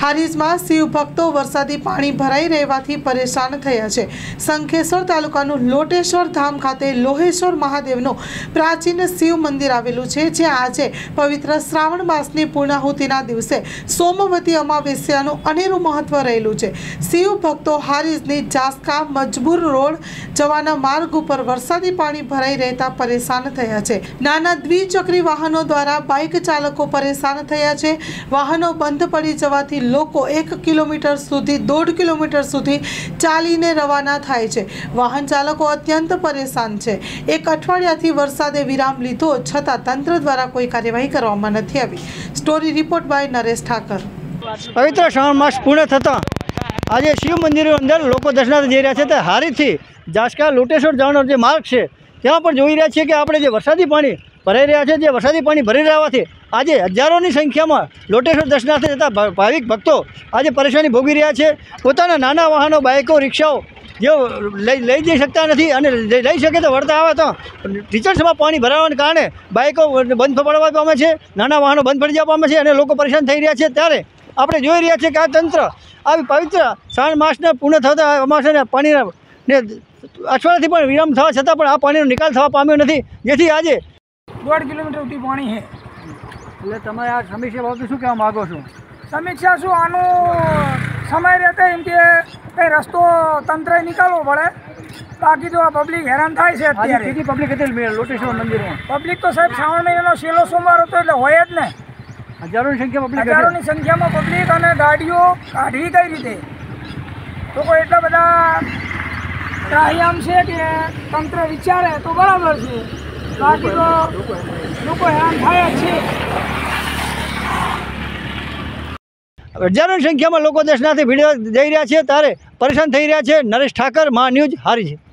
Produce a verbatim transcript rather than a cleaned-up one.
હારીજમાં શિવ ભક્તો વરસાદી પાણી ભરાઈ રહેવાથી પરેશાન થયા છે। શંખેશ્વર તાલુકાનું લોટેશ્વર ધામ ખાતે લોહેશ્વર મહાદેવનું પ્રાચીન શિવ મંદિર આવેલું છે, જ્યાં આજે પવિત્ર શ્રાવણ માસની પૂર્ણાહુતિના દિવસે સોમવતી અમાવસ્યાનું અનેરું મહત્વ રહેલું છે। શિવ ભક્તો હારીજની જાસકા મજબૂર રોડ જવાના માર્ગ ઉપર વરસાદી પાણી ભરાઈ રહેતા પરેશાન થયા છે। નાના દ્વિચક્રી વાહનો દ્વારા બાઇક ચાલકો પરેશાન થયા છે। વાહનો બંધ પડી જવાથી લોકો એક કિલોમીટર સુધી દોઢ કિલોમીટર સુધી ચાલીને રવાના થાય છે। વાહન ચાલકો અત્યંત પરેશાન છે। એક અઠવાડિયાથી વરસાદે વિરામ લીધો છતાં તંત્ર દ્વારા કોઈ કાર્યવાહી કરવામાં નથી આવી। Story report by Naresh Thakar. પવિત્ર શ્રાવણ માસ પૂર્ણ થતાં આજે શિવ મંદિરો અંદર લોકો દર્શનાર્થે જઈ રહ્યા છે। તે હારીજથી જાસકા લોટેશ્વર જવાનો જે માર્ગ છે ત્યાં પણ જોઈ રહ્યા છીએ કે આપણે જે વરસાદી પાણી ભરાઈ રહ્યા છે, જે વરસાદી પાણી ભરી રહેવાથી આજે હજારોની સંખ્યામાં લોટેશ્વર દર્શનાર્થે જતા ભાવિક ભક્તો આજે પરેશાની ભોગવી રહ્યા છે। પોતાના નાના વાહનો, બાઇકો, રિક્ષાઓ જે લઈ લઈ જઈ શકતા નથી અને લઈ શકે તો વળતા આવે તો ટીચર્સમાં પાણી ભરાવાને કારણે બાઇકો બંધ પડવા પામે છે, નાના વાહનો બંધ પડી જવા પામે છે અને લોકો પરેશાન થઈ રહ્યા છે। ત્યારે આપણે જોઈ રહ્યા છીએ કે આ તંત્ર આવી પવિત્ર શ્રાવણ માસના પૂર્ણ થતા અમાસના પાણીના ને અઠવાડિયાથી પણ વિરામ થવા છતાં પણ આ પાણીનો નિકાલ થવા પામ્યો નથી, જેથી આજે દોઢ કિલોમીટર સુધી પાણી છે। એટલે તમે આ સમીક્ષા બાબતે શું કહેવા માગો છો? સમીક્ષા શું, આનું સમય રહેતા એમ કે કંઈ રસ્તો તંત્રએ નીકાળવો પડે, બાકી તો આ પબ્લિક હેરાન થાય છે અત્યારે। કેટલી પબ્લિક હતી લોટેશ્વર મંદિરમાં? પબ્લિક તો સાહેબ શ્રાવણ મહિનાનો છેલ્લો સોમવાર હતો એટલે હોય જ ને, હજારોની સંખ્યા પબ્લિક હજારોની સંખ્યામાં પબ્લિક અને ગાડીઓ કાઢવી કઈ રીતે? લોકો એટલા બધા ત્રાહિયામ છે કે તંત્ર વિચારે તો બરાબર છે, બાકી તો લોકો હેરાન થાય જ છે। હજારોની સંખ્યામાં લોકો દર્શનાર્થે ભીડ જઈ રહ્યા છે, ત્યારે પરેશાન થઈ રહ્યા છે। નરેશ ઠાકર, મા ન્યૂઝ, હારીજ।